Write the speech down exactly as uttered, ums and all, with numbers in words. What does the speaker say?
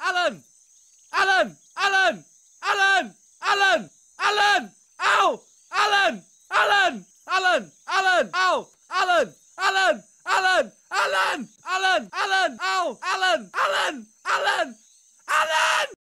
Alan! Alan! Alan! Alan! Alan! Alan! Ow! Alan! Alan! Alan! Alan! Ow! Alan! Alan! Alan! Alan! Alan! Alan! Ow! Alan! Alan! Alan! Alan!